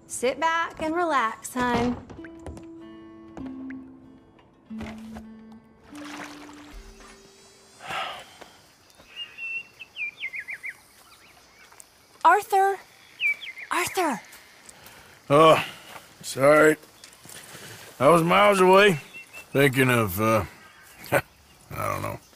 Sit back and relax, hon. Arthur! Arthur! Oh, sorry. I was miles away, thinking of, I don't know.